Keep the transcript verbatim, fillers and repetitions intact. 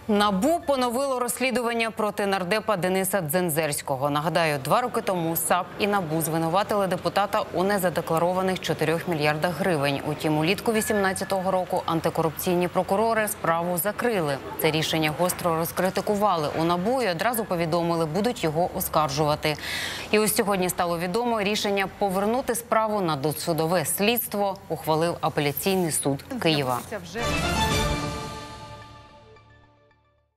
НАБУ поновило розслідування проти нардепа Дениса Дзензерського. Нагадаю, два роки тому САП і НАБУ звинуватили депутата у незадекларованих чотирьох мільярдах гривень. Утім, улітку дві тисячі вісімнадцятого року антикорупційні прокурори справу закрили. Це рішення гостро розкритикували у НАБУ і одразу повідомили, будуть його оскаржувати. І ось сьогодні стало відомо, рішення повернути справу на досудове слідство ухвалив апеляційний суд Києва.